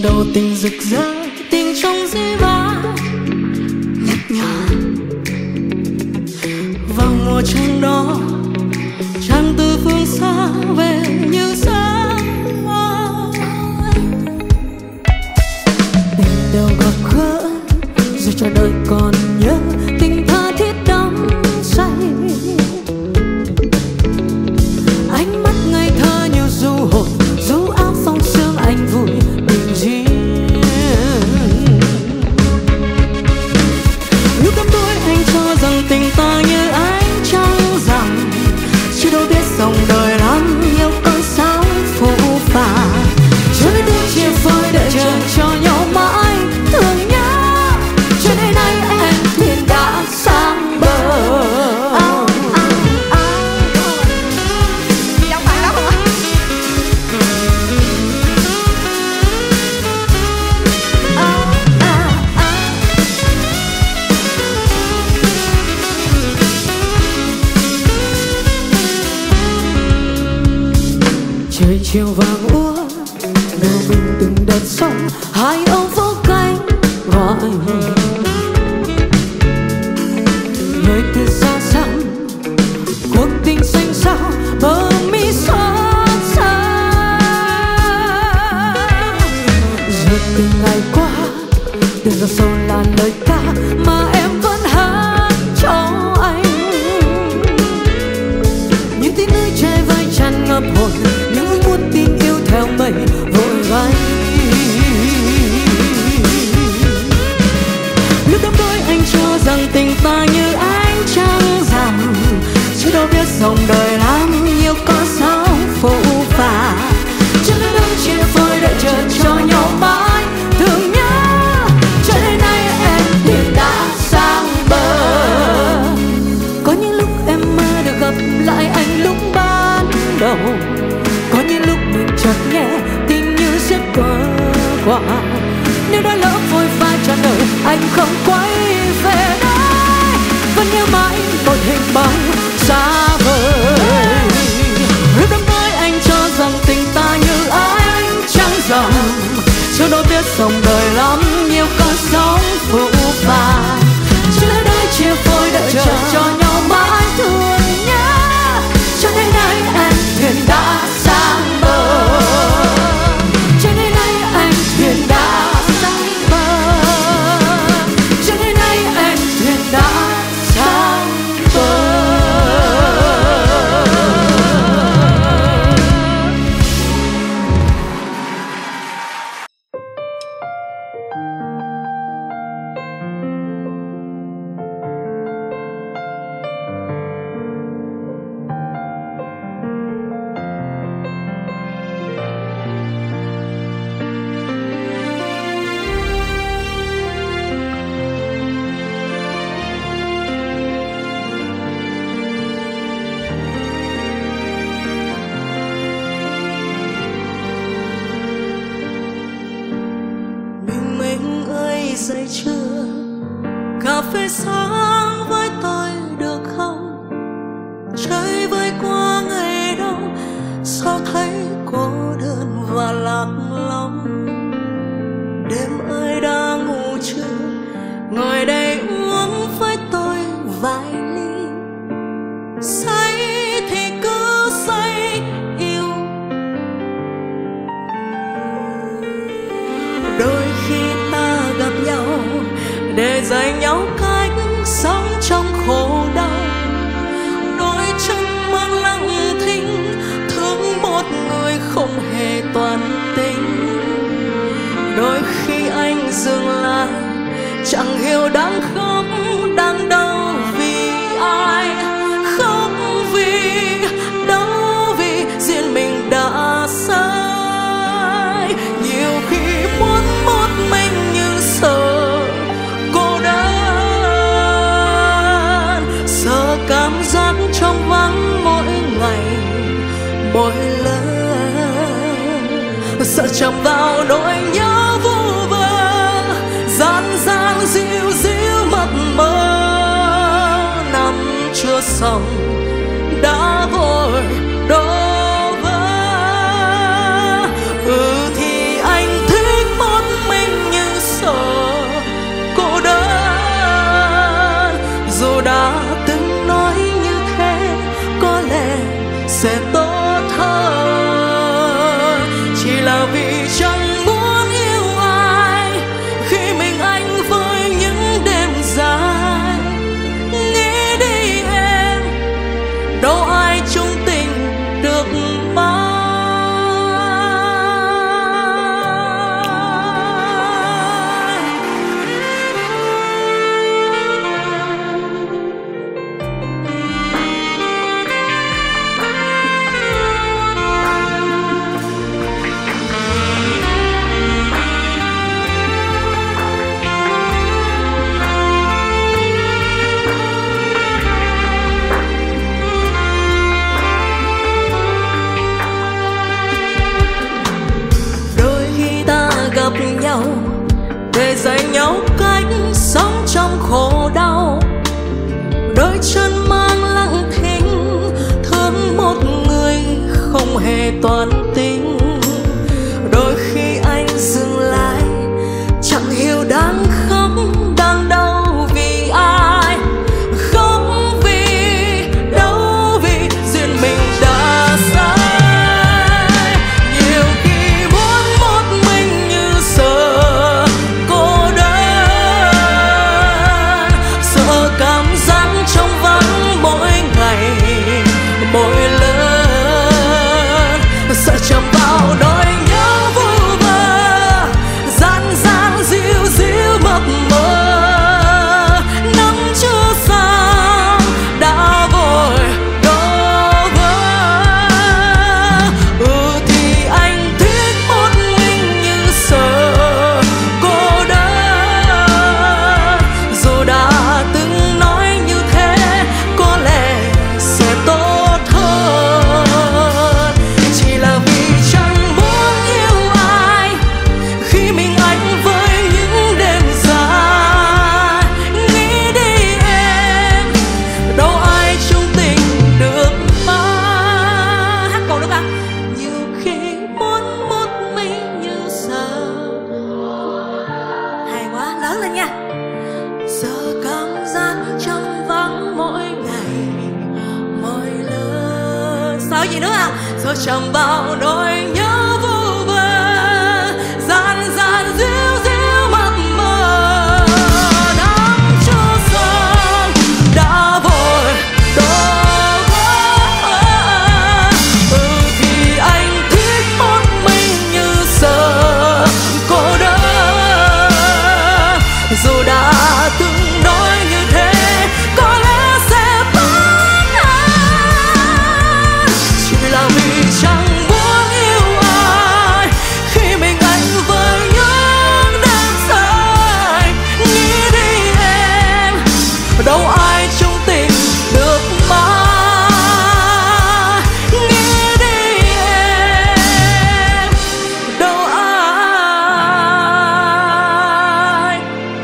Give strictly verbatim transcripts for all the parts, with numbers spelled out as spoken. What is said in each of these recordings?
tình đầu tình rực rỡ, tình trong dĩ vãng nhấp nhòa. Vào mùa trăng đó, trăng từ phương xa về như sáng hoa. Tình đầu gặp gỡ, dù cho đời còn nhớ, tình tha thiết đắm say. Ánh mắt ngây thơ như du hồn, du áo phong sương anh vui bình riêng. Lúc đắm đuối anh cho rằng tình ta như ánh trăng rằm, chứ đâu biết dòng đời lắm yêu con sao phũ phàng. Chưa biết bước chia phôi đợi chờ cho nhau mãi thương nhớ, cho đến nay em thuyền đã sang bờ. À, à, à. Gì đâu phải đó hả? À, à, à. Trời chiều vàng úa, đầu mình từng đợt sóng, hai ông vỗ cánh gọi. Người từ xa xăm, cuộc tình xanh sao bờ mi xót xa. Rồi từng ngày qua, từng giọt sầu là lời ca mà em vẫn hát cho anh. Những tiếng nói trái vai tràn ngập hồn, những ước muốn tin yêu theo mây vội vã. Lúc đắm đuối anh cho rằng tình ta như ánh trăng rằm, chứ đâu biết dòng đời lắm nhiều có sao phũ phàng. Chưa biết đứng chia phôi đợi chờ cho nhau mãi thương nhớ, cho đến nay em liền đã sang bờ. Có những lúc em mơ được gặp lại anh lúc ban đầu, có những lúc mình chợt nghe tình như giấc mơ qua. Nếu đã lỡ vội vã trọn đời anh không quay về đây, vẫn nhớ mãi một hình bóng xa vời. Lúc đắm đuối anh cho rằng tình ta như ánh trăng rằm, chưa đâu biết dòng đời lắm nhiều con sóng phũ phàng. Chưa đây chia phôi đợi chờ cho nhau mãi thương nhớ, cho đến nay em thuyền đã sang bờ. Cho đến nay em thuyền đã sang bờ. Cho đến nay em thuyền đã sang bờ. Bình minh ơi dậy chưa, cà phê sáng với tôi được không? Trời vơi qua ngày đông, sao thấy cô đơn và lạc lõng. Đêm ơi đã ngủ chưa, ngồi đây uống với tôi vài ly. Say thì cứ say yêu, đôi khi ta gặp nhau để dạy nhau cách sống trong khổ đau. Đôi chân mang lặng thinh, thương một người không hề toàn tình. Đôi khi anh dừng lại, chẳng hiểu đang khóc đang đau vì ai. Khóc vì đau vì riêng mình đã sai. Nhiều khi muốn một mình như sợ cô đơn, sợ cảm giác trong vắng mỗi ngày mỗi lần, sợ chạm vào nỗi nhớ vu vơ gian gian dịu dịu mập mờ. Nằm chưa xong đã vội đổ vỡ. Ừ thì anh thích một đời dạy nhau cách sống trong khổ đau. Đôi chân mang lặng thinh, thương một người không hề toan tính. Đôi khi anh dừng lại, chẳng hiểu đang khóc đang đau vì ai. Khóc vì đâu vì duyên mình đã sai. Nhiều khi muốn một mình như sợ cô đơn, sợ cảm giác trong vắng mỗi ngày mỗi lần, sợ chạm vào nỗi nhớ vu vơ gian gian díu díu mập mờ. Nắng chưa sáng đã vội đổ vỡ. Ừ thì anh thích một mình như sợ cô đơn. Dù đã từng nói như thế có lẽ sẽ tốt hơn. Chỉ là vì chẳng muốn yêu ai khi mình anh với những đêm dài. Nghĩ đi em, đâu ai chung tình được mà. Hát câu nữa cả. Nhiều khi muốn một mình như sợ. Hay quá, lớn lên nha. Sợ cảm giác trong vắng mỗi ngày mỗi lần. Sao gì nữa à? Sợ chạm vào nỗi nhớ vu vơ gian gian díu díu mập mờ. Nắng chưa sáng đã vội đổ vỡ. Ừ thì anh thích một mình như sợ cô đơn. Dù đã từng nói như thế có lẽ sẽ tốt hơn. Chỉ là vì chẳng muốn yêu ai khi mình anh với những đêm dài. Nghĩ đi em, đâu ai chung tình được mà. Nghĩ đi em, đâu ai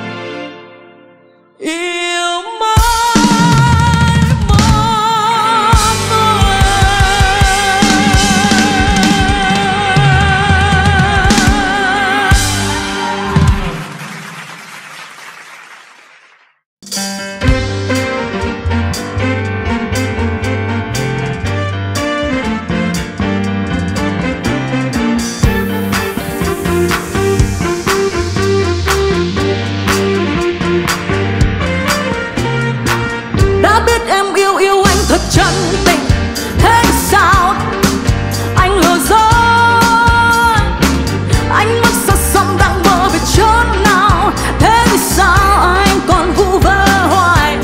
yêu mãi một người. Đã biết em yêu yêu anh thật chân tình, thế sao anh lừa dối? Anh mất sắc sống đang mơ về chốn nào, thế vì sao anh còn vu vơ hoài?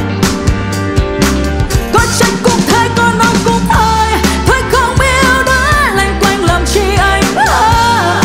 Có trách cũng thế, có nói cũng thôi, thôi không yêu nữa lanh quanh làm chi anh ơi.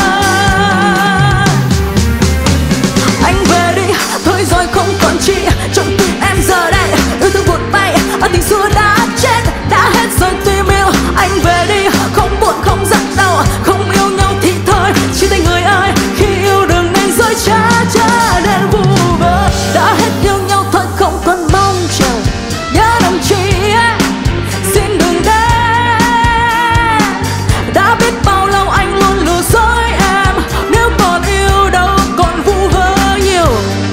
Anh về đi, thôi rồi không còn chi trong tim em giờ đây. Yêu thương vụt bay, ân tình xưa đã chết, đã hết rồi tìm yêu. Anh về đi, không buồn không giận đâu, không yêu nhau thì thôi. Chia tay người ơi, khi yêu đừng nên dối trá trá nên vu vơ. Đã hết yêu nhau thôi không còn mong chờ, nhớ đồng chí xin đừng đến. Đã biết bao lâu anh luôn lừa dối em, nếu còn yêu đâu còn vu vơ nhiều.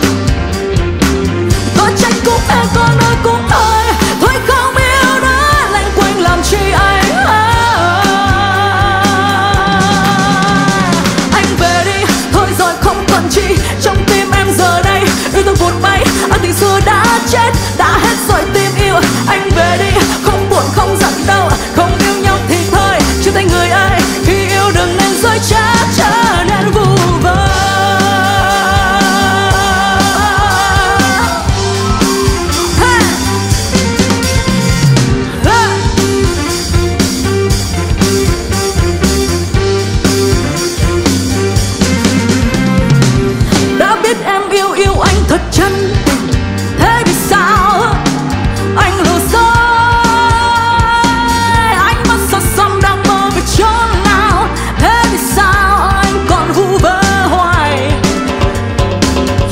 Có trách cũng em, có nói cũng thôi, thôi không yêu nữa lanh quanh làm chi anh ơi. Anh về đi, thôi rồi không còn chi trong tim em giờ đây. Yêu thương vụt bay, ân tình xưa đã chết, đã hết rồi tìm yêu. Anh về đi, không buồn không giận đâu, không yêu nhau thì thôi. Chia tay người ơi, khi yêu đừng nên dối trá trá nên vu vơ. Ha! Ha! Đã biết em yêu yêu anh thật chân tình, thế vì sao anh lừa dối? Anh mất sắc sống đang mơ về chốn nào, thế vì sao anh còn vu vơ hoài?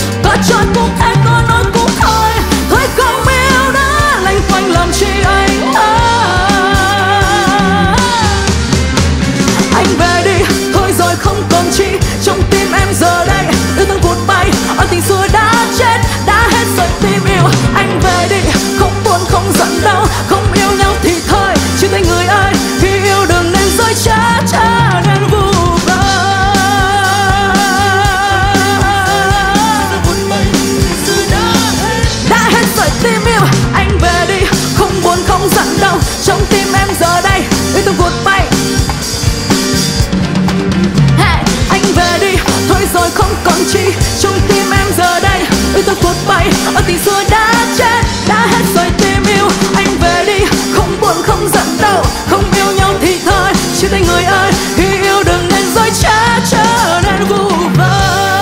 thôi. Ở tình xưa đã chết, đã hết rồi tìm yêu. Anh về đi, không buồn không giận đâu. Không yêu nhau thì thôi, chia tay người ơi. Khi yêu đừng nên dối trá, trở nên vu vơ.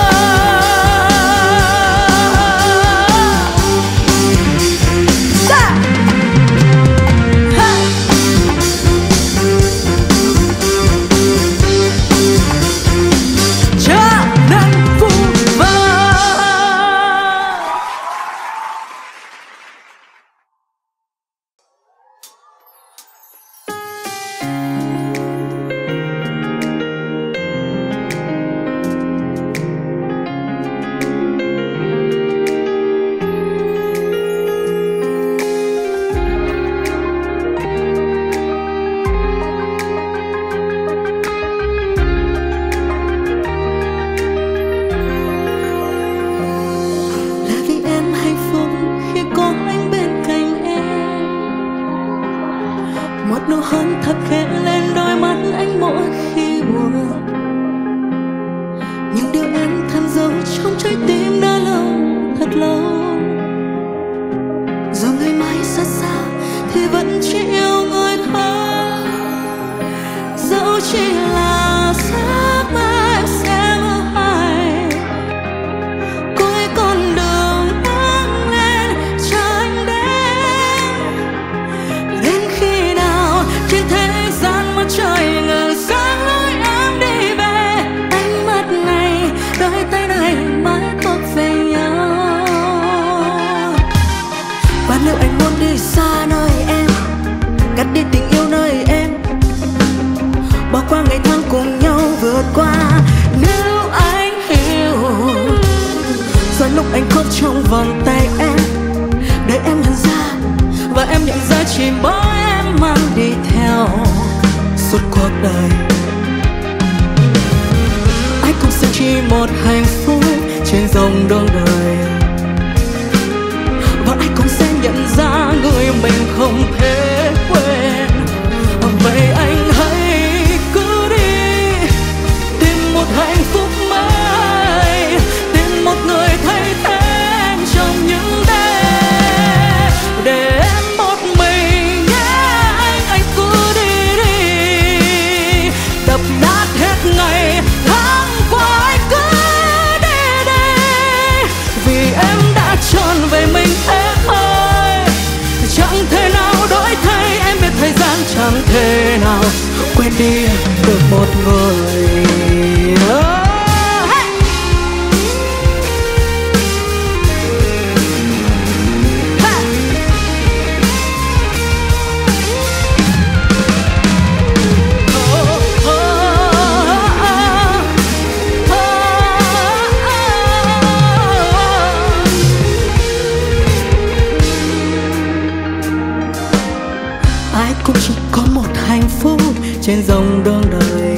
trên dòng đường đời,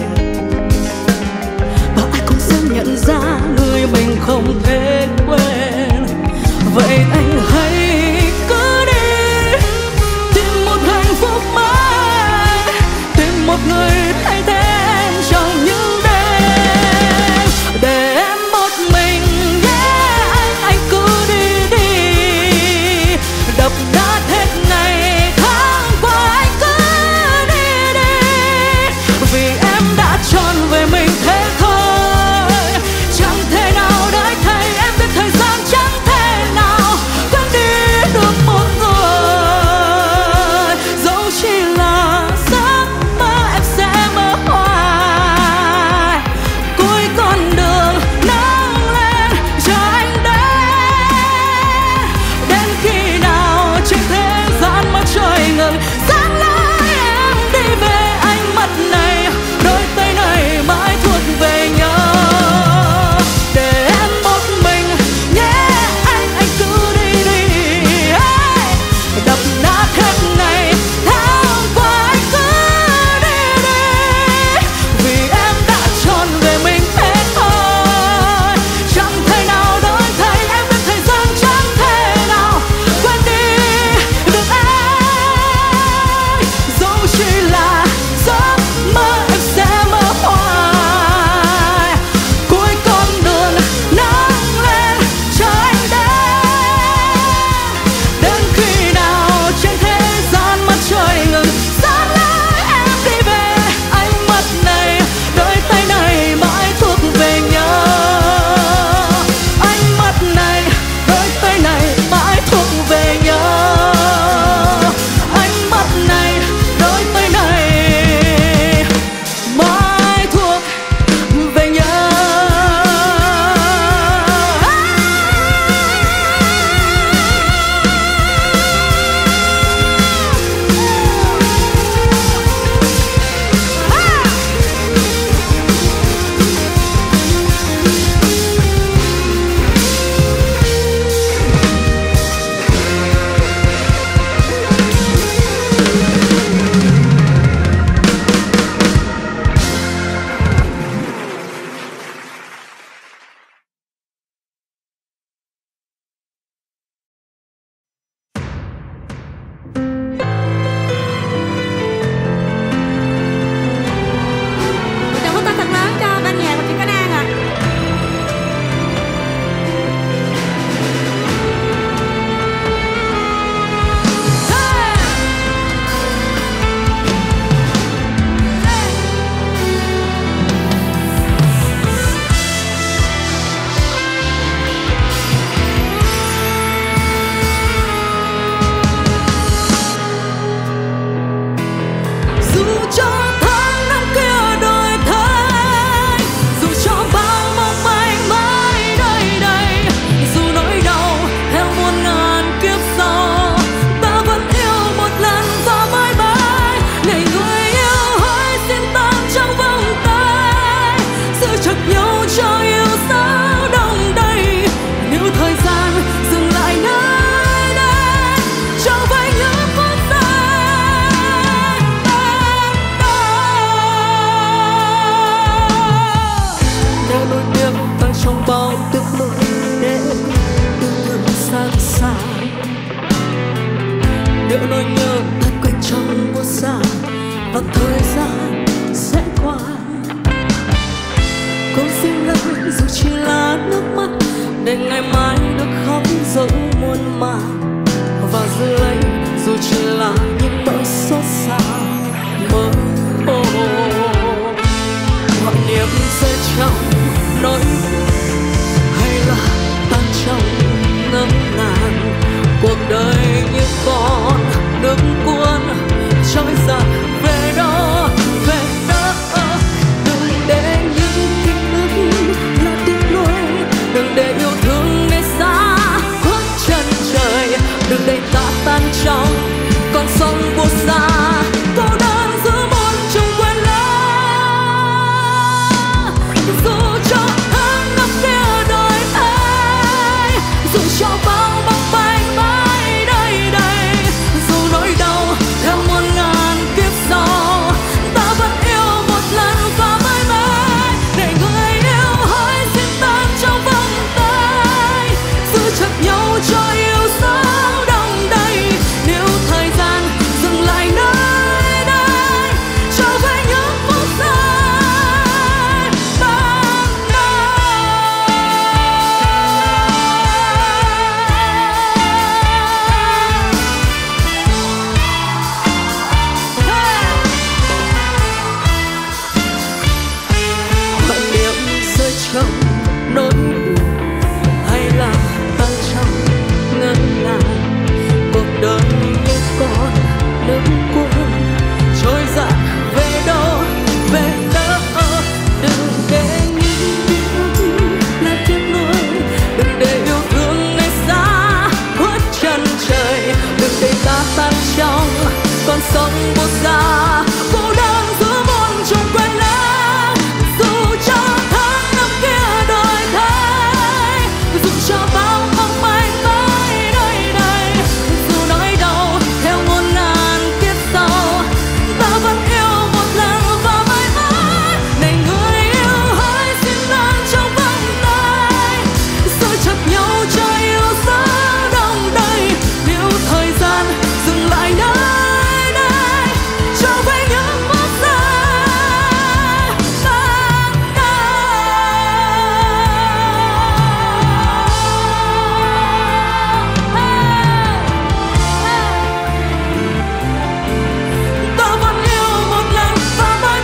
và ai cũng sẽ nhận ra người mình không thể quên. Vậy anh hãy cứ đi tìm một hạnh phúc mới, tìm một người thay thế trong những đêm để em một mình. Yeah, anh anh cứ đi đi, đập nát hết ngày tháng qua anh cứ đi đi, vì và thời gian sẽ qua. Con xin lỗi dù chỉ là nước mắt, để ngày mai được khóc dẫu muôn màng, và giữ lấy dù chỉ là những nỗi xót xa mơ hồ. Mọi niềm rơi trong nỗi hay là tan trong ngỡ ngàng, cuộc đời như con nước cuốn trôi dạt về đâu về đâu. Đừng để những ký ức là tiếc nuối, đừng để yêu thương này xa khuất chân trời, đừng để ta tan trong con sông vô xa. Cô đơn giữa muôn trùng quên lãng, dù cho tháng năm kia đời ấy, dù cho bao băng banh mãi đây đây, dù nỗi đau theo muôn ngàn kiếp sau, ta vẫn yêu một lần và mãi mãi. Để người yêu hỡi xin tan trong vòng tay, giữ chặt nhau cho yêu sớm đông đầy. Nếu thời gian dừng lại nơi đây, trở về những phút giây ban Mọi niềm rơi trong nỗi hay là tan trong ngỡ ngàng, cuộc đời như con nước cuốn trôi dạt về đâu về đâu. Đừng để những ký ức là tiếc nuối, đừng để yêu thương này xa khuất chân trời, đừng để ta tan trong con sông vô xa. Cô đơn giữa muôn trùng quên lãng, dù cho tháng năm kia đời thay, dù cho bao mong manh mãi nơi đây, dù nỗi đau theo muôn ngàn kiếp sau, ta vẫn yêu một lần và mãi mãi. Này người yêu hỡi xin tan trong vòng tay, giữ chặt nhau cho yêu sớm đông đầy. Nếu thời gian dừng lại nơi đây, trở về những phút giây ban đầu. Ta vẫn yêu một lần và mãi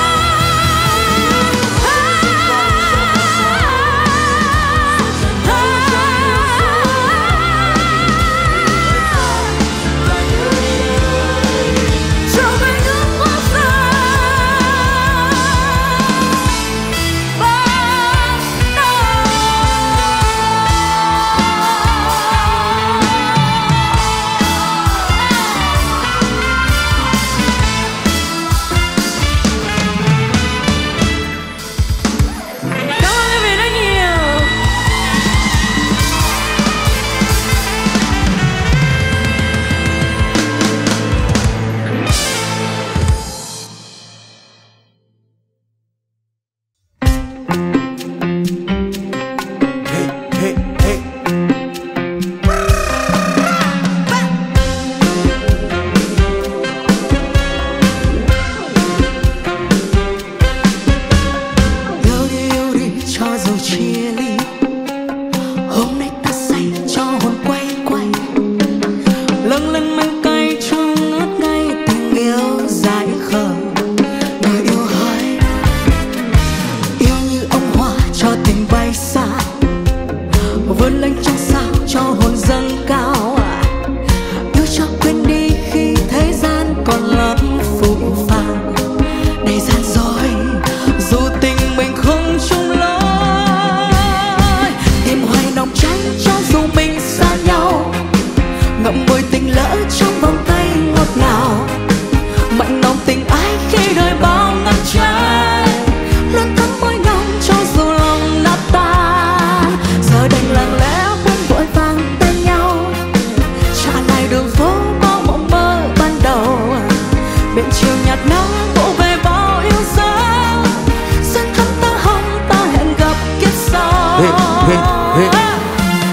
trở về những phút giây ban đầu. Cảm ơn quý vị rất nhiều. Hey, hey, hey. Yêu đi yêu đi cho dù chia ly, hôm nay ta say cho hồn quay quay, lâng lâng men cay trong ngất ngây tình yêu dại khờ. Người yêu hỡi, yêu như ông hoa cho tình bay xa, vươn lên trong sao cho hồn dâng cao. Yêu cho quên đi khi thế gian còn lắm phũ phàng, để gian dối dù tình mình không chung lối. Tìm hoài nồng cháy cho dù mình xa nhau, ngậm ngùi tình lỡ trong vòng tay ngọt ngào. Mạnh nồng tình ái khi đời bao ngăn trái, luôn thắm môi nồng cho dù lòng nát tan. Giờ đành lặng lẽ buông vội vàng tay nhau, trả lại đường phố bao mộng mơ ban đầu. Bên chiều nhạt nắng vỗ về bao yêu dấu, xuân thắm tơ hồng ta hẹn gặp kiếp sau. Hey, hey, hey.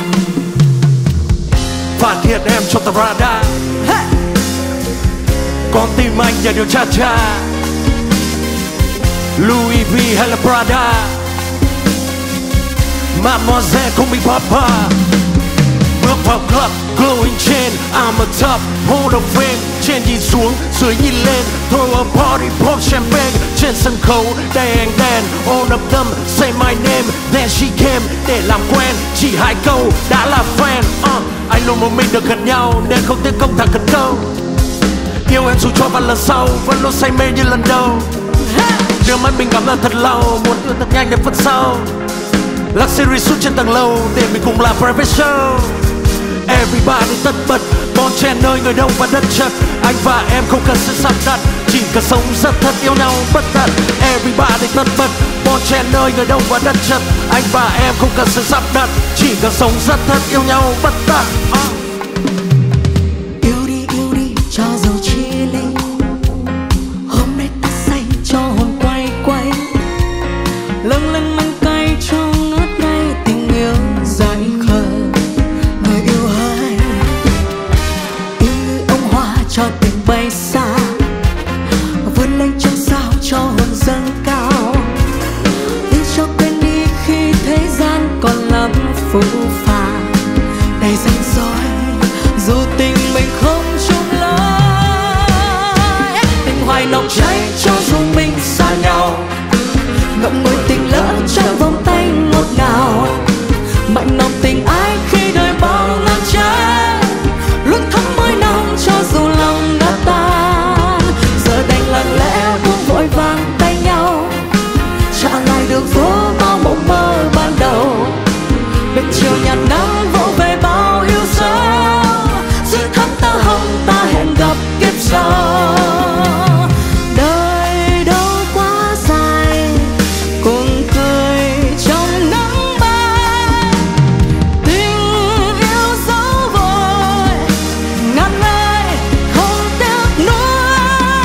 Phát hiện em trong tầm radar. Hey! Con tim anh và điều cha cha, Louis V hay là Prada, Mademoiselle call me Papa. Bước vào club, glowing chain, I'm a top, hold of fame. Trên nhìn xuống, dưới nhìn lên, throw a party, pop champagne. Trên sân khấu, đèn đèn, all of them say my name. Then she came để làm quen, chỉ hai câu đã là fan. uh, Anh luôn một mình được gần nhau, nên không tiếc công thẳng cần câu. Yêu em dù cho vạn lần sau, vẫn luôn say mê như lần đầu. Đưa mắt mình cảm ơn thật lâu, muốn yêu thật nhanh đến phần sau. Luxury suite trên tầng lầu, để mình cùng làm private show. Everybody tất bật, bon chen nơi người đông và đất chật. Anh và em không cần sự sắp đặt, chỉ cần sống rất thật yêu nhau bất tận. Everybody tất bật, bon chen nơi người đông và đất chật. Anh và em không cần sự sắp đặt, chỉ cần sống rất thật yêu nhau bất tận. uh. Yêu đi yêu đi cho dầu chia ly, hôm nay ta say cho hồn quay quay. Lâng lên manh cay trong ngất ngây tình yêu dại khờ. Người yêu hỡi, yêu như ông hoa cho tình bay xa, vươn lên trong sao cho hồn dâng cao. Yêu cho quên đi khi thế gian còn lắm phũ phàng, đầy ranh rối dù tình mình không chung lối. Tình hoài nồng cháy cho dù mình xa nhau, ngậm ngùi tình lỡ trong vòng tay ngọt ngào. Mạnh nồng tình ai khi đời bao ngàn trái, luôn thắm môi nồng cho dù lòng đã tan. Giờ đành lặng lẽ buông vội vàng tay nhau, trả lại đường phố bao mộng mơ ban đầu. Bên chiều nhạt nắng vỗ về bao yêu dấu, dưới thắm tơ hồng ta hẹn gặp kiếp sau. Đời đâu quá dài, cùng cười trong nắng bay. Tình yêu dấu vội ngàn lời không tiếc nuối.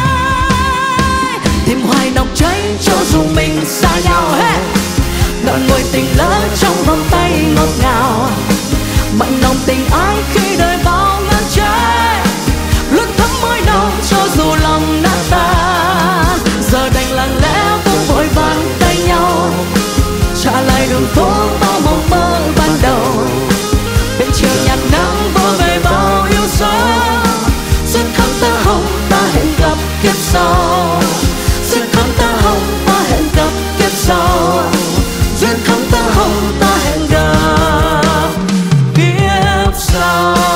Tim hoài nồng cháy cho dù mình xa nhau. Hey! Ngậm ngùi tình lỡ trong vòng tay ngọt ngào. Mạnh nồng tình ai khi đời bao ngàn trái, luôn thắm môi nồng cho dù lòng đã tan. Giờ đành lặng lẽ buông vội vàng tay nhau, trả lại đường phố bao mộng mơ ban đầu. Bên chiều nhạt nắng vỗ về bao yêu dấu, duyên thắm tơ hồng ta hẹn gặp kiếp sau. Duyên thắm tơ hồng ta hẹn gặp kiếp sau. Duyên thắm tơ hồng ta hẹn gặp kiếp sau.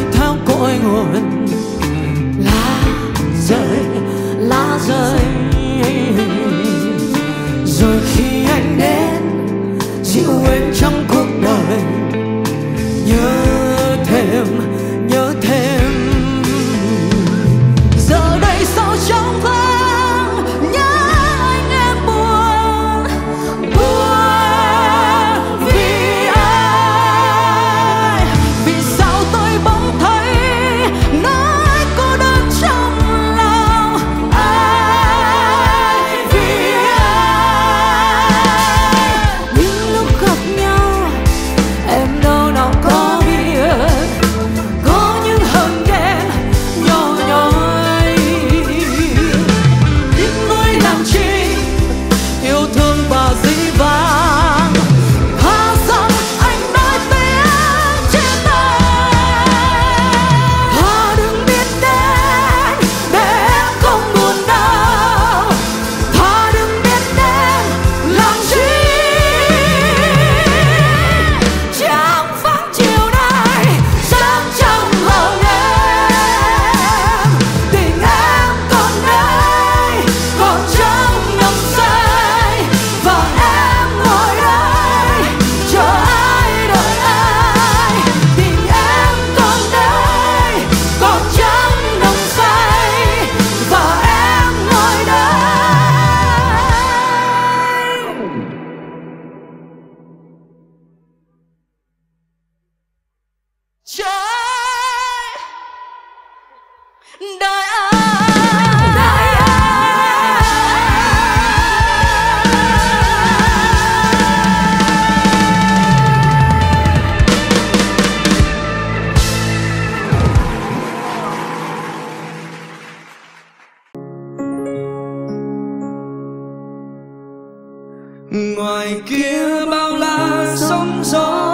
trôi theo cội nguồn. Lá rơi, lá rơi, Rồi khi anh đến dịu em trong cuộc đời, nhớ thêm, nhớ thêm. giờ đây sao trong vắng nhớ anh em buồn, buồn vì ai, vì sao tôi bỗng thấy nỗi cô đơn trong lòng ai, vì ai. Những lúc gặp nhau em đâu nào có biết, có những hờn ghen nhỏ nhoi, những người làm chi yêu thương và dĩ vãng. Thà rằng anh nói tiếng chia tay, thà đừng biết đến để em không buồn đau, thà đừng biết đến làm chi. Chẳng vắng chiều nay sáng trong lòng em, tình em còn đây còn trong nồng say, và em ngồi đây chờ ai đợi ai. Tình em còn đây còn trong nồng say, và em ngồi đây. Trời đời ơi, đời ơi. Ngoài kia bao la sóng gió,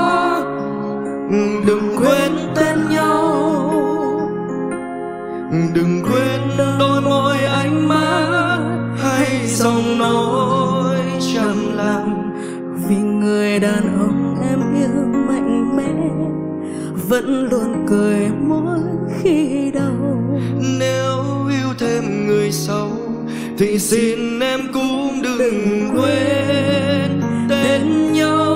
đừng quên tên nhau, đừng quên đôi môi ánh mắt hay giọng nói chẳng lặng. Vì người đàn ông em yêu mạnh mẽ vẫn luôn cười mỗi khi đau. Nếu yêu thêm người xấu thì xin em cũng đừng quên tên nhau.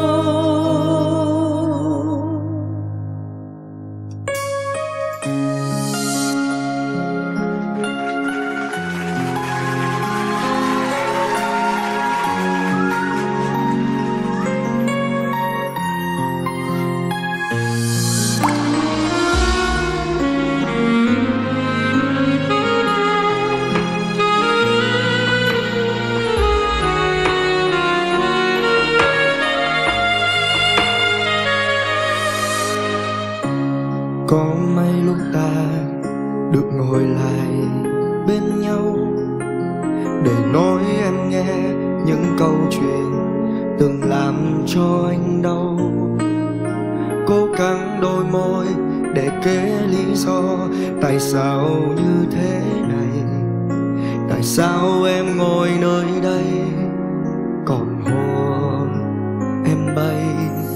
Có mấy lúc ta được ngồi lại bên nhau để nói em nghe những câu chuyện từng làm cho anh đau. Cố gắng đôi môi để kể lý do tại sao như thế này, tại sao em ngồi nơi đây còn hồn em bay.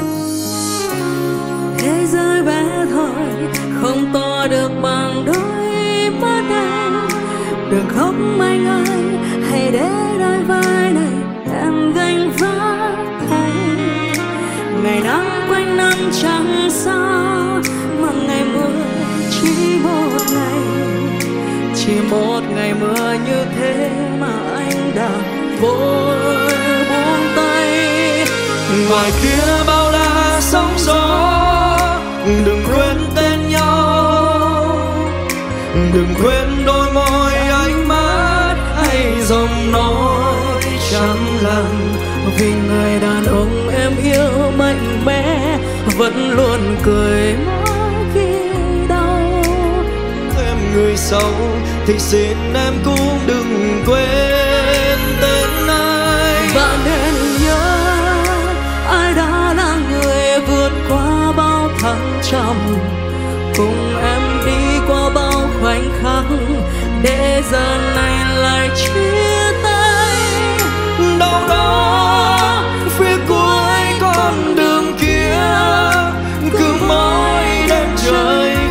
Thế giới bé thôi không to được bằng đôi mắt anh, đừng khóc anh ơi, hãy để đôi vai này em gánh vác anh. Ngày nắng quanh năm chẳng sao, mà ngày mưa chỉ một ngày, chỉ một ngày mưa như thế mà anh đã vội buông tay. Ngoài kia bao la sóng gió, đừng quên tên nhau, đừng quên đôi môi ánh mắt hay giọng nói chẳng lặng. Vì người đàn ông em yêu mạnh mẽ vẫn luôn cười mỗi khi đau. Em người xấu thì xin em cũng đừng quên tên anh. Và nên nhớ ai đã là người vượt qua bao thăng trầm, cùng em đi qua bao khoảnh khắc, để giờ này lại chia tay. Đâu đó phía cuối con đường kia, cứ mỗi đêm trời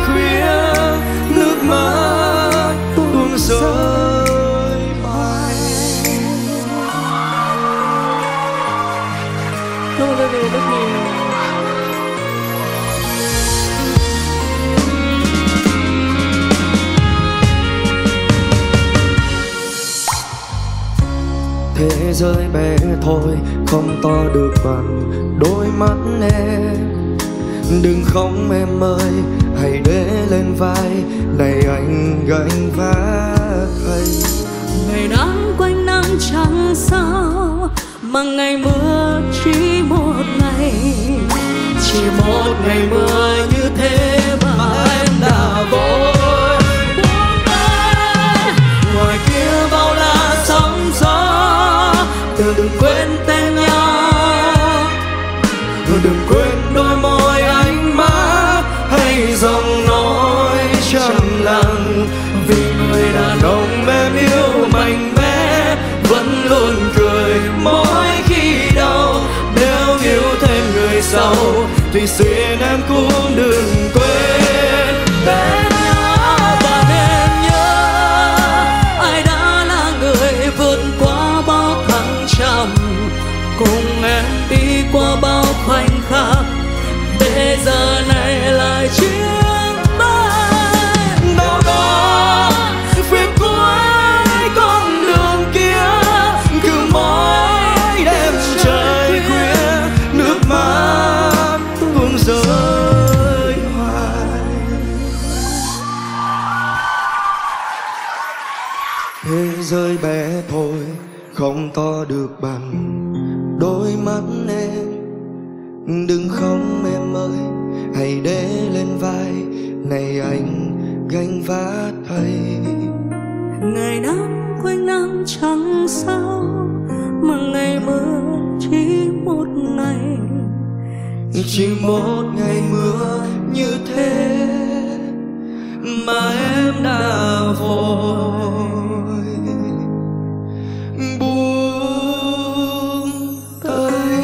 giới bé thôi không to được bằng đôi mắt em. Đừng khóc em ơi, hãy để lên vai này anh gánh vác thay. Ngày nắng quanh năm chẳng sao, mà ngày mưa chỉ một ngày. Chỉ một ngày mưa như thế mà em đã vội buông tay. Ngoài kia bao la sóng gió, đừng quên tên nhau. Đừng quên đôi môi ánh mắt hay giọng nói trầm lặng. Vì người đàn ông em yêu mạnh mẽ vẫn luôn cười mỗi khi đau. Nếu yêu thêm người sau thì xin em cũng đừng quên bên nhau. Và nên nhớ ai đã là người vượt qua bao thăng trầm, cùng em đi qua bao khoảnh khắc, để giờ này lại chia tay. đâu đó phía cuối con đường kia, cứ mỗi đêm trời khuya nước mắt cũng rơi hoài. Thế giới bé thôi không to được bằng đôi mắt em. Đừng khóc em ơi, hãy để lên vai này anh gánh vác thay. Ngày nắng quanh năm chẳng sao, mà ngày mưa chỉ một ngày. Chỉ một ngày mưa như thế mà em đã vội buông tay.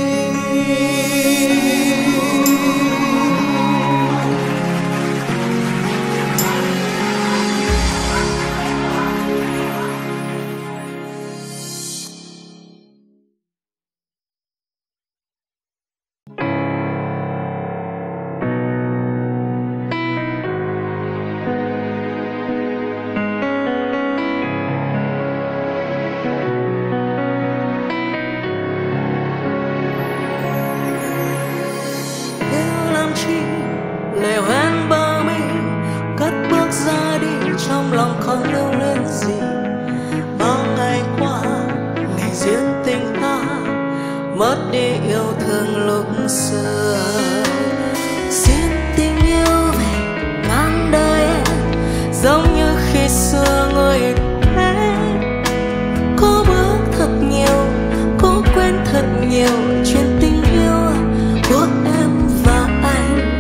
Lệ hoen bờ mi cất bước ra đi, trong lòng không lưu luyến gì. Bao ngày qua ngày duyên tình ta mất đi yêu thương lúc xưa. Xin tình yêu về ngang đời em, giống như khi xưa người thế. Cố bước thật nhiều, cố quên thật nhiều chuyện tình yêu của em và anh.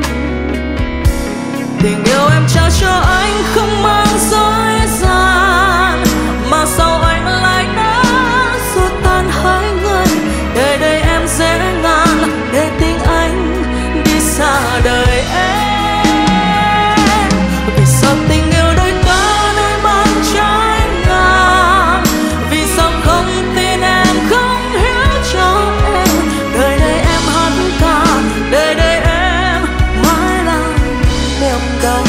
Tình yêu em trao cho anh không mang dối gian, mà sao anh lại đã xua tan hai người. Để đây em dễ ngàn, để tình anh đi xa đời em. Vì sao tình yêu đôi ta nơi ban trái ngang, vì sao không tin em, không hiểu cho em. Đời đây em hát ca, đời đây em mãi là niềm đau.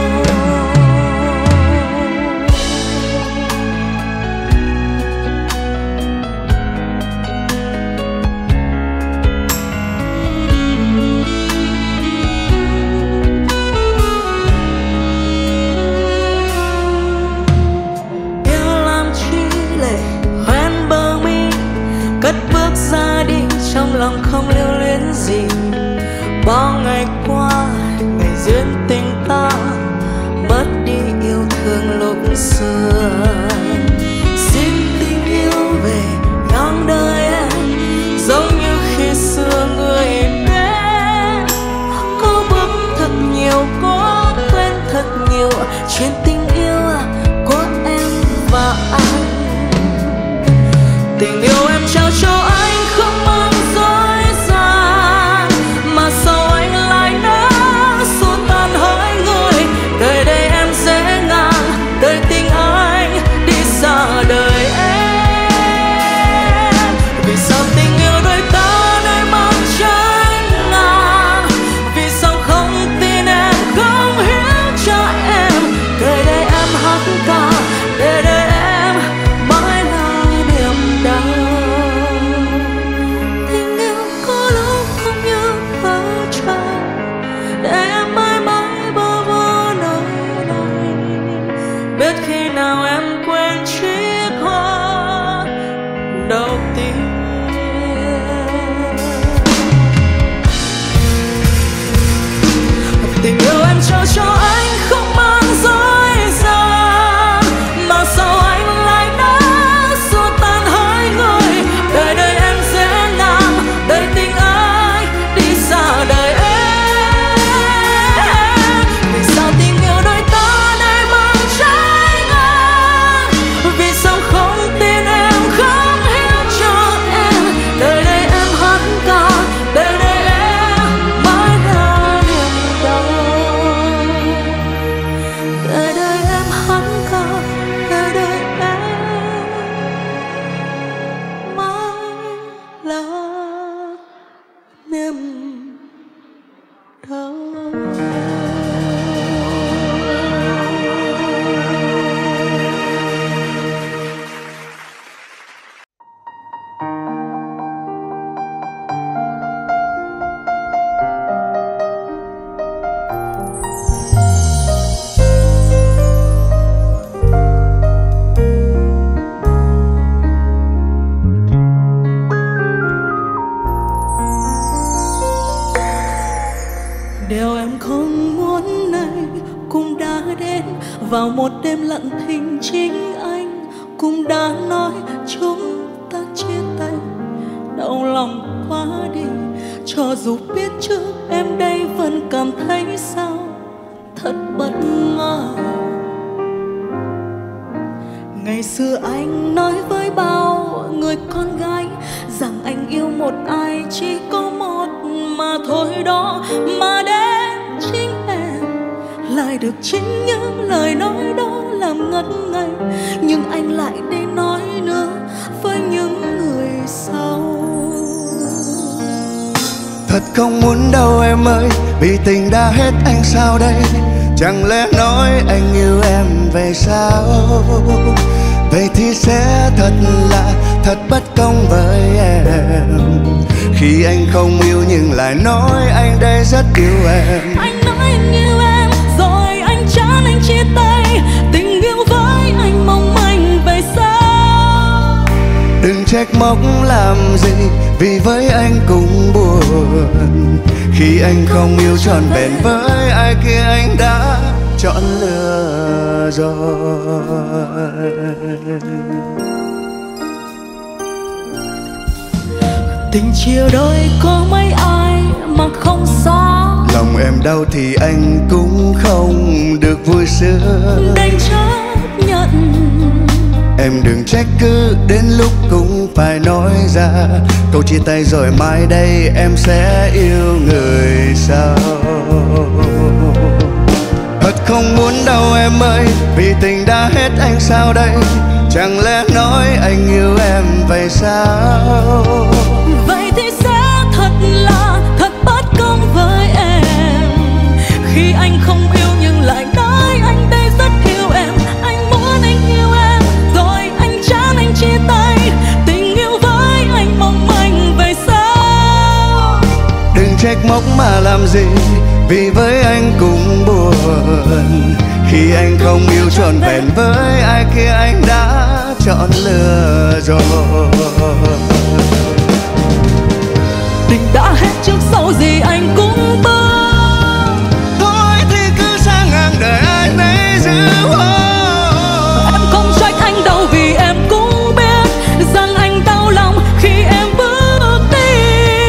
Yêu làm chi lệ hoen bờ mi, cất bước ra đi, trong lòng không lưu luyến gì. Bao ngày qua ngày duyên tình ta mất đi yêu thương lúc xưa. Xin tình yêu về ngang đời em, giống như khi xưa người đến. Có bước thật nhiều, có quên thật nhiều chuyện tình yêu của em và anh. Tình yêu em trao cho anh không mang dối gian, mà sao anh lại đã xua tan hai người. Đời đây em dễ ngàn, đời tình ai đến vào một đêm lặng thinh. Chính anh cũng đã nói chúng ta chia tay. Đau lòng quá đi, cho dù biết trước em đây vẫn cảm thấy sao thật bất ngờ. Ngày xưa anh nói với bao người con gái rằng anh yêu một ai chỉ có một mà thôi đó. Mà đến chính em lại được chính những lời nói đó làm ngất ngây. Nhưng anh lại đi nói nữa với những người sau. Thật không muốn đâu em ơi, vì tình đã hết anh sao đây? Chẳng lẽ nói anh yêu em về sao? Vậy thì sẽ thật là thật bất công với em, khi anh không yêu nhưng lại nói anh đây rất yêu em. Anh nói anh yêu em rồi anh chán anh chia tay. Tình yêu với anh mong manh về sao? Đừng trách móc làm gì, vì với anh cũng buồn, khi anh không yêu trọn vẹn với ai kia anh đã chọn lừa rồi. Tình chia đôi có mấy ai mà không xa. Lòng em đau thì anh cũng không được vui sướng, đành chấp nhận. Em đừng trách cứ đến lúc cũng phải nói ra câu chia tay rồi mai đây em sẽ yêu người sau. Thật không muốn đâu em ơi, vì tình đã hết anh sao đây? Chẳng lẽ nói anh yêu em vậy sao? Vậy thì sẽ thật là thật bất công với em, khi anh không yêu nhưng lại nói anh đây rất yêu em. Anh muốn anh yêu em rồi anh chán anh chia tay. Tình yêu với anh mong manh vậy sao? Đừng trách móc mà làm gì, vì với anh cũng buồn, khi anh không yêu trọn vẹn với ai kia anh đã chọn lừa rồi. Tình đã hết trước sau gì anh cũng bước. Thôi thì cứ sang ngang đời ai nấy giữ. Em không trách anh đâu, vì em cũng biết rằng anh đau lòng khi em bước đi.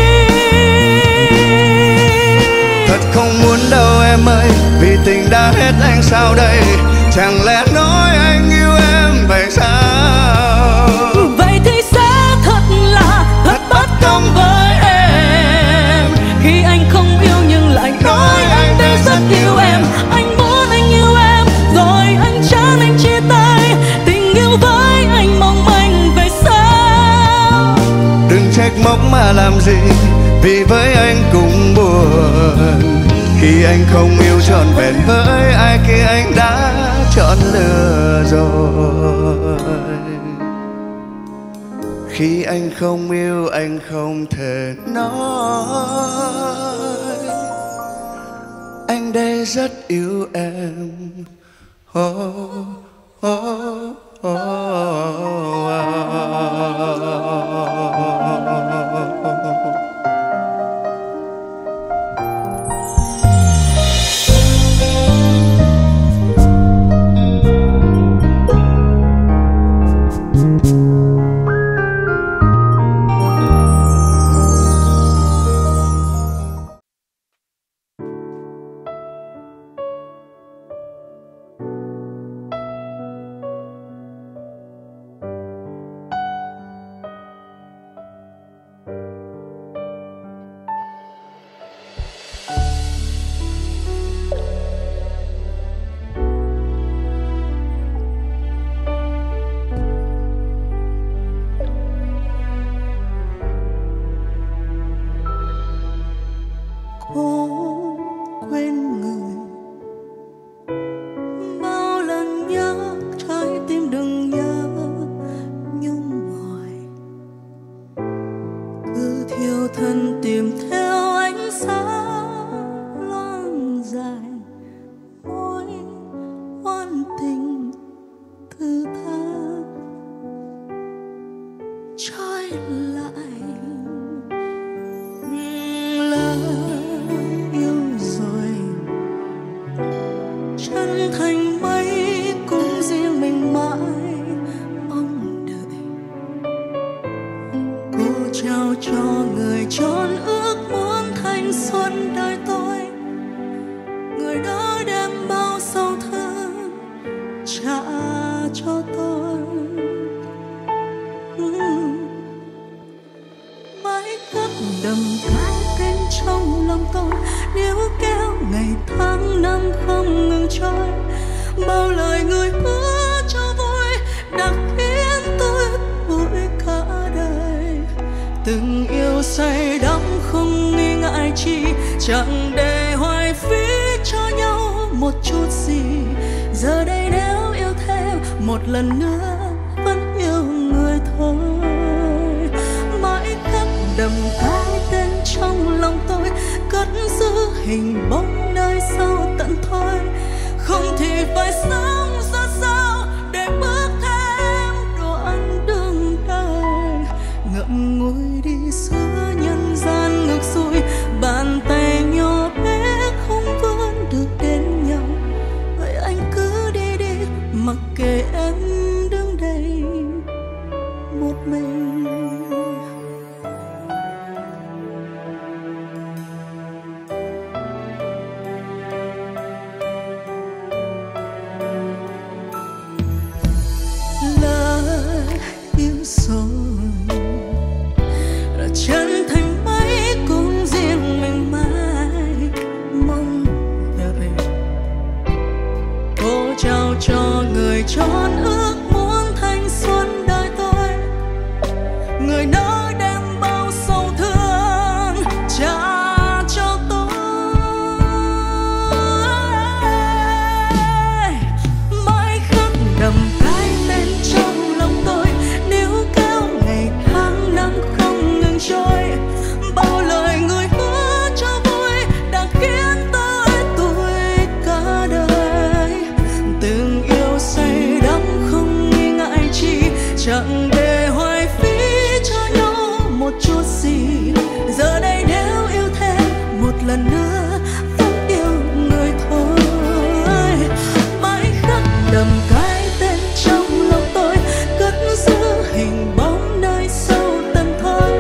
Thật không muốn đâu em ơi, vì tình đã hết anh sao đây? Chẳng lẽ nói anh yêu em vậy sao? Vậy thì sẽ thật là thật bất công với em, khi anh không yêu nhưng lại nói anh đây rất yêu em. Anh muốn anh yêu em rồi anh chán anh chia tay. Tình yêu với anh mong manh vậy sao? Đừng trách móc mà làm gì, vì với anh cũng buồn, khi anh không yêu trọn vẹn với ai kia anh đã chọn lừa rồi. Khi anh không yêu anh không thể nói anh đây rất yêu em. Oh, oh, oh, oh. Chân chân thành mấy cũng riêng mình mãi mong đợi. Cô trao cho người tròn ước muốn thanh xuân đời tôi, người đó đem bao sầu thương trả cho tôi. Mãi khắc đầm cái tên trong lòng tôi, níu kéo ngày tháng năm không ngừng trôi. Bao lời người hứa cho vui đã khiến tôi vui cả đời. Từng yêu say đắm không nghi ngại chi, chẳng để hoài phí cho nhau một chút gì. Giờ đây nếu yêu thêm một lần nữa vẫn yêu người thôi. Mãi khắc đầm cái tên trong lòng tôi, cất giữ hình bóng nơi sâu tận thôi. Không thì phải sống ra sao để bước thêm đoạn đường đời. Ngậm ngùi đi giữa nhân gian ngược xuôi, bàn tay nhỏ bé không vẫn được đến nhau. Vậy anh cứ đi đi mặc kệ em đứng đây một mình. Chân thành mấy cũng riêng mình mãi mong đợi. Cô trao cho người tròn ước muốn thanh xuân đời tôi, người đó đem bao sầu thương trả cho tôi. Mãi khắc đầm cái tên trong lòng tôi, níu kéo ngày tháng năm không trôi. Bao lời người hứa cho vui đã khiến tôi tuổi cả đời. Từng yêu say đắm không nghi ngại chi, chẳng để hoài phí cho nhau một chút gì. Giờ đây nếu yêu thêm một lần nữa vẫn yêu người thôi. Mãi khắc đầm cái tên trong lòng tôi, cất giữ hình bóng nơi sâu tận thôi.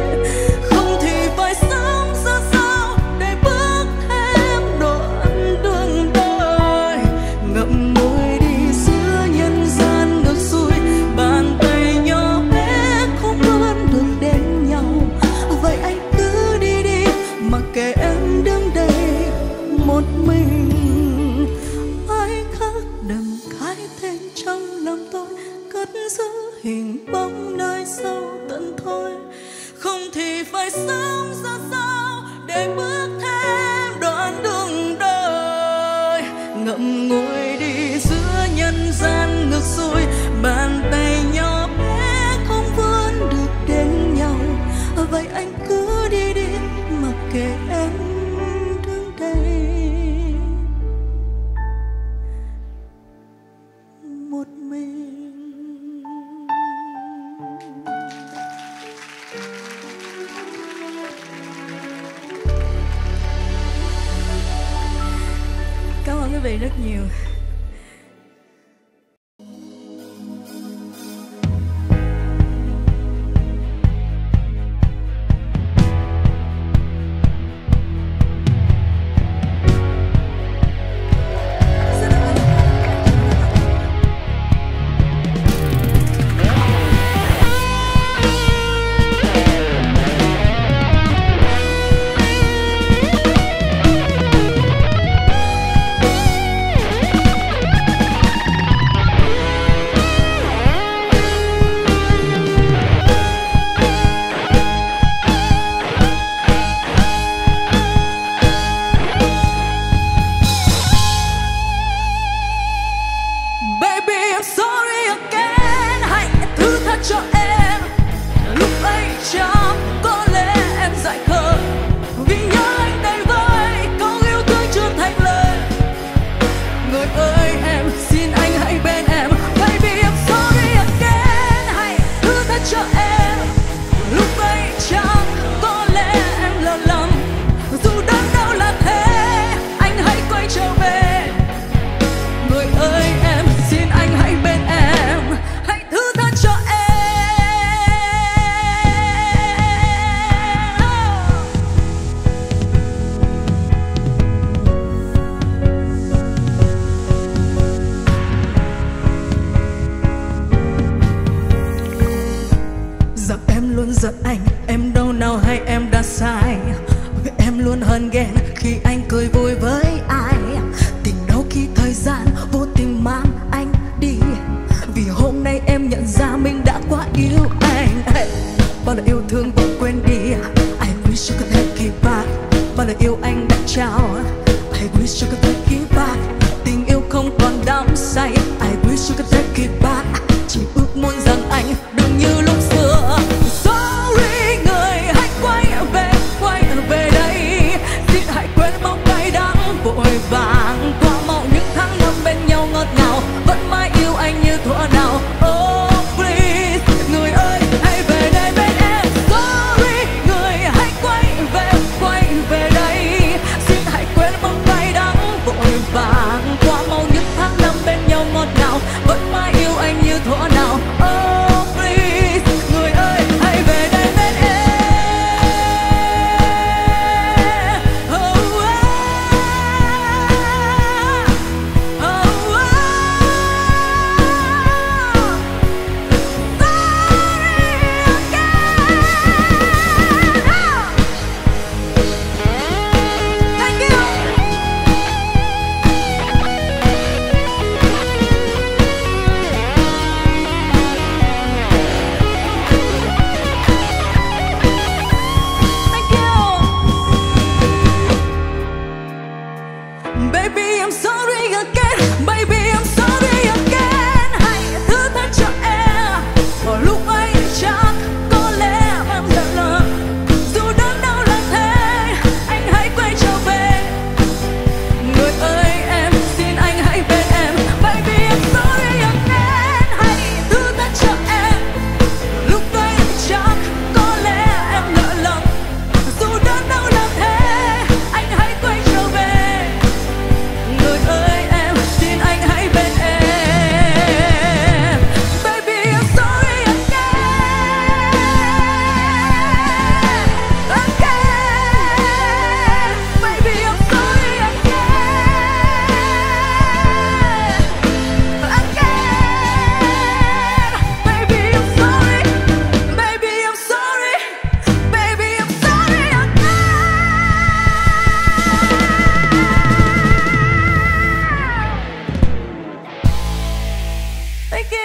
Hình bóng nơi sâu tận thôi. Không thì phải sống ra sao để bước thêm đoạn đường đời. Ngậm ngùi đi giữa nhân gian ngược xuôi, bàn tay nhỏ bé không vẫn được đến nhau. Vậy anh cứ đi đi mặc kệ em đứng đây một mình. Cảm ơn quý vị rất nhiều. bao lời yêu thương bỗng quên đi. I wish you could take it back. Bao lời yêu anh đã trao. I wish you could take it back. Tình yêu không còn đắm say. I wish you could take it back. Chỉ ước muốn rằng anh đừng như lúc xưa. Sorry người hãy quay về, quay về đây. Xin hãy quên bóng cay đắng vội vàng qua mau những tháng năm bên nhau ngọt ngào. Vẫn mãi yêu anh như thuở nào. Oh please người ơi hãy về đây bên em. Sorry người hãy quay về, quay về đây. Xin hãy quên bóng cay đắng vội vàng qua mau những tháng năm bên nhau ngọt ngào. Vẫn mãi yêu anh như thuở nào. Oh please người ơi hãy về đây bên em. Oh, oh, oh, oh. Thank you. Thank you. Baby I'm sorry again. Baby I'm sorry again. Hãy thứ tha cho em. Vào lúc ấy chắc có lẽ em đã lỡ. Dù đớn đau là thế, anh hãy quay trở về. Người ơi em xin anh hãy bên em. Baby I'm sorry again. Hãy thứ tha cho em. Lúc ấy chắc có lẽ em lỡ lầm. Dù đớn đau là thế, anh hãy quay trở về. Người ơi em xin anh hãy bên em. Baby I'm sorry again. Again. Baby I'm sorry again. Again. Baby I'm sorry. Baby I'm sorry. Baby I'm sorry again. Thank you.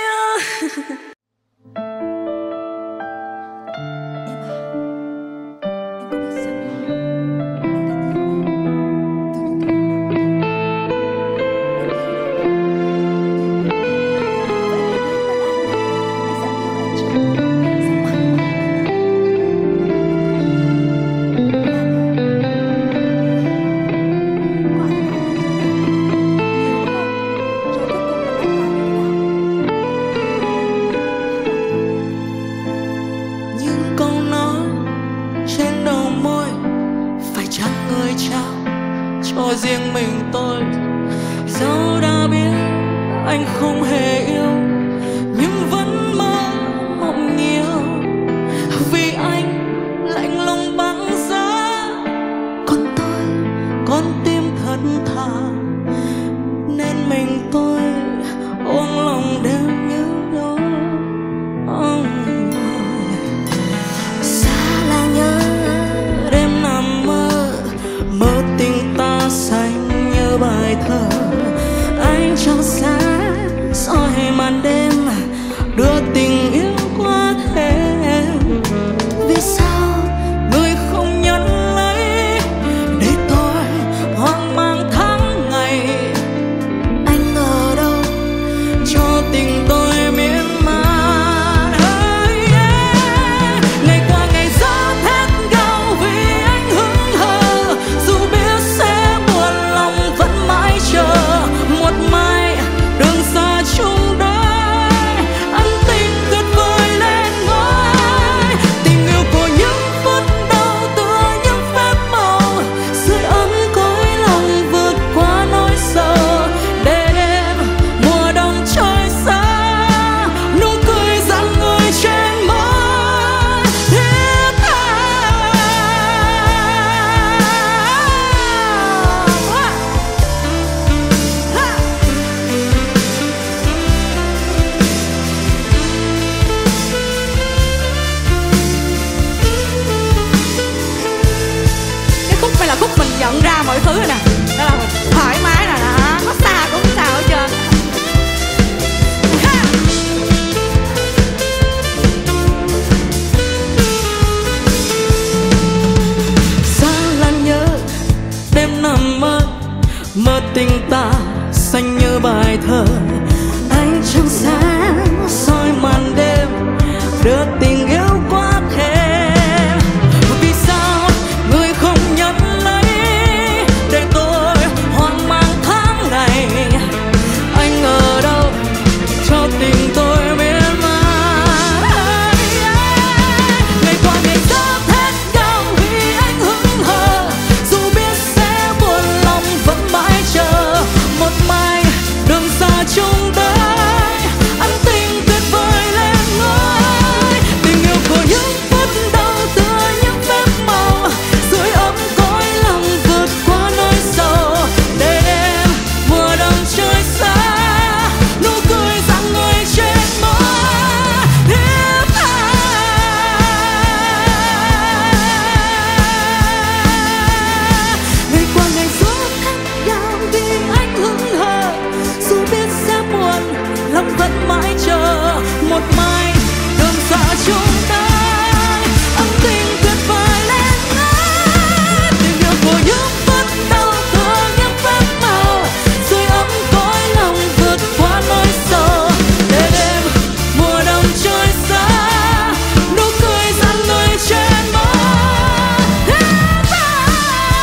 thờ. Ánh trăng sáng soi màn đêm đưa tình yêu qua thêm. Vì sao người không nhận lấy để tôi hoang mang tháng ngày? Anh ở đâu cho tình tôi miên man? Ngày qua ngày gió thét cao vì anh hững hờ, dù biết sẽ buồn lòng vẫn mãi chờ một mai đường xa chung tới. Anh tình tuyệt vời lên ngôi, tình yêu của những phút đầu tựa những phép màu, dưới ấm cõi lòng vượt qua nỗi sầu. Để đêm mùa đông trôi xa, nụ cười rạng ngời trên môi hiếp hài. Ngày qua ngày gió thét gào vì anh hững hờ, dù biết sẽ buồn lòng vẫn mãi chờ một mai đường xa chung tới. Ấm tình tuyệt vời lên ngôi, tình yêu của những phút đầu tựa những phép màu, dưới ấm cõi lòng vượt qua nỗi sầu. Để đêm mùa đông trôi xa, nụ cười rạng ngời trên môi hiếp hài.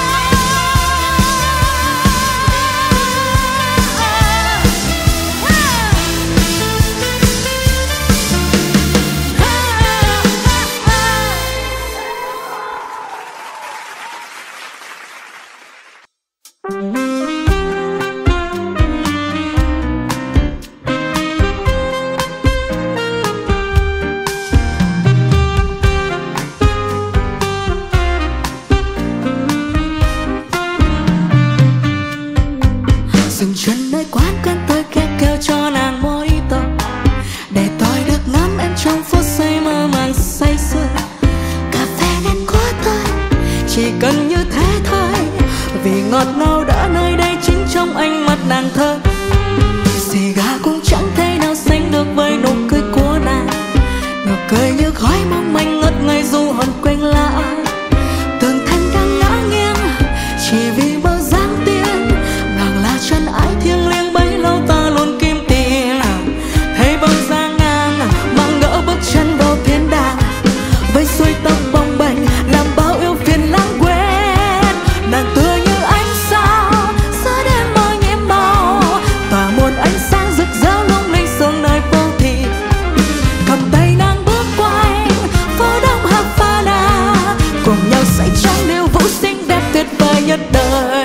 Dừng chân nơi quán quen tôi khẽ kêu cho nàng mojito, để tôi được ngắm em trong phút giây mơ màng say sưa. Cà phê nên của tôi chỉ cần như thế thôi, vì ngọt ngào đã nơi đây chính trong ánh mắt nàng thơ. Xì gà cũng chẳng thể nào sánh được với nụ cười của nàng, nụ cười như khói mong manh ngất ngây du hồn quanh lãng. Tường thành đang ngã nghiêng chỉ vì bờ dáng tiên, nàng là chân ái thiêng liêng bấy lâu ta luôn kim tiền. Thấy bóng dáng nàng mang đỡ bước chân vào thiên đàng, với xuôi tóc bồng bềnh làm bao yêu phiền lãng quên. Nàng tựa như ánh sao giữa đêm mơ nhiễm màu, tỏa một ánh sáng rực rỡ lung linh xuống nơi vô thị. Cầm tay nàng bước qua anh phố đông Havana, cùng nhau say trong điệu vũ xinh đẹp tuyệt vời nhất đời.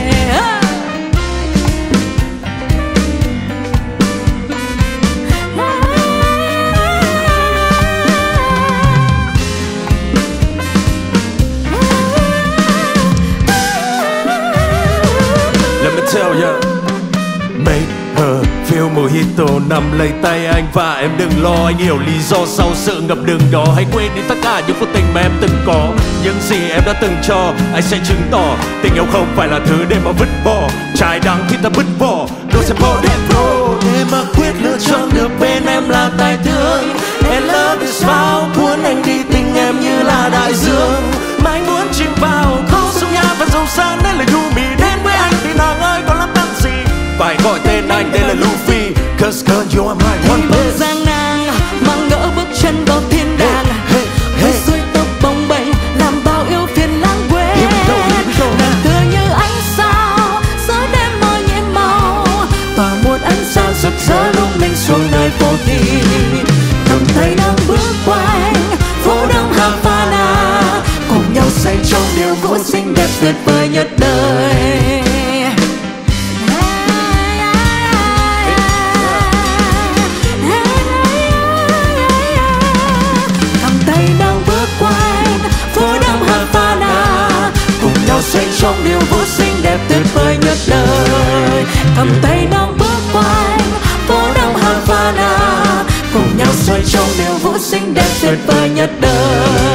Let me tell ya, make her feel mojito. Nắm lấy tay anh và em đừng lo, anh hiểu lý do sau sự ngập đường đó. Hãy quên đi tất cả những cuộc tình mà em từng có, những gì em đã từng cho. Anh sẽ chứng tỏ tình yêu không phải là thứ để mà vứt bỏ. Trái đắng khi ta vứt bỏ, rồi sẽ bỏ đến thôi. Để mà quyết lựa chọn được bên em là tài thương. And love is foul, cuốn anh đi tình em như là đại dương. Mà anh muốn chìm vào khâu sông nhà và dòng sáng nên là Yumi. Đến với anh thì nàng ơi còn lắm tâm gì, phải gọi tên anh đây là Luffy. Cause girl you are my one Bờ giang nàng mang đỡ bước chân vào thiên đàng, với xuôi tóc bồng bềnh làm bao yêu phiền lãng quên. Nàng tựa như ánh sao giữa đêm mơ nhiễm màu, tỏa một ánh sáng rực rỡ lung linh xuống nơi vô thị. Cầm tay nàng bước qua anh phố đông Havana, cùng nhau say trong điệu vũ xinh đẹp tuyệt vời nhất đời. Cầm tay nàng bước qua anh phố đông Havana, cùng nhau say trong điệu vũ xinh đẹp tuyệt vời nhất đời. Cầm tay nàng bước qua anh phố đông Havana, cùng nhau xoay trong điệu vũ xinh đẹp tuyệt vời nhất đời.